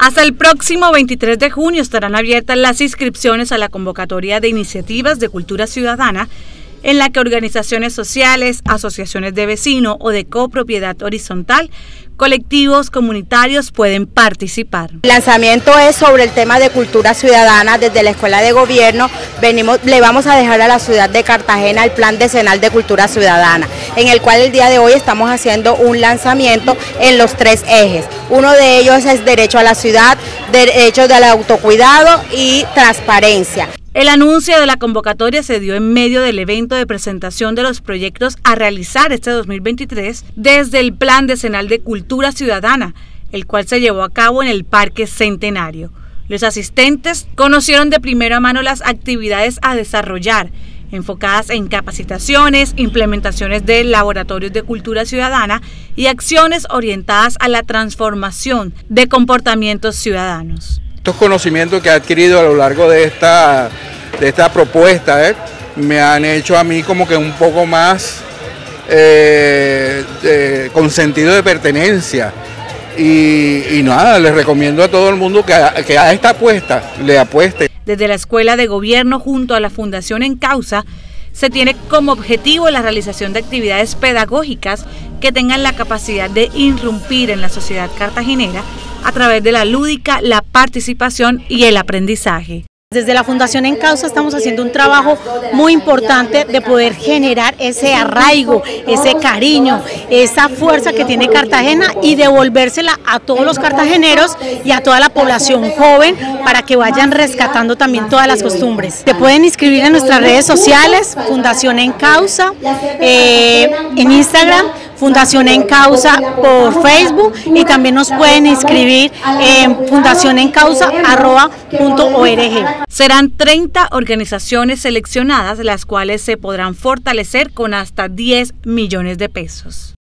Hasta el próximo 23 de junio estarán abiertas las inscripciones a la convocatoria de iniciativas de cultura ciudadana, en la que organizaciones sociales, asociaciones de vecinos o de copropiedad horizontal, colectivos comunitarios pueden participar. El lanzamiento es sobre el tema de cultura ciudadana. Desde la Escuela de Gobierno le vamos a dejar a la ciudad de Cartagena el Plan Decenal de Cultura Ciudadana, en el cual el día de hoy estamos haciendo un lanzamiento en los 3 ejes. Uno de ellos es derecho a la ciudad, derecho al autocuidado y transparencia. El anuncio de la convocatoria se dio en medio del evento de presentación de los proyectos a realizar este 2023 desde el Plan Decenal de Cultura Ciudadana, el cual se llevó a cabo en el Parque Centenario. Los asistentes conocieron de primera mano las actividades a desarrollar, enfocadas en capacitaciones, implementaciones de laboratorios de cultura ciudadana y acciones orientadas a la transformación de comportamientos ciudadanos. Estos conocimientos que he adquirido a lo largo de esta propuesta me han hecho a mí como que un poco más con sentido de pertenencia y nada, les recomiendo a todo el mundo que a esta apuesta le apueste. Desde la Escuela de Gobierno junto a la Fundación En Causa se tiene como objetivo la realización de actividades pedagógicas que tengan la capacidad de irrumpir en la sociedad cartagenera a través de la lúdica, la participación y el aprendizaje. Desde la Fundación En Causa estamos haciendo un trabajo muy importante de poder generar ese arraigo, ese cariño, esa fuerza que tiene Cartagena y devolvérsela a todos los cartageneros y a toda la población joven para que vayan rescatando también todas las costumbres. Se pueden inscribir en nuestras redes sociales, Fundación En Causa, en Instagram, Fundación En Causa por Facebook, y también nos pueden inscribir en fundacionencausa.org. Serán 30 organizaciones seleccionadas, las cuales se podrán fortalecer con hasta 10 millones de pesos.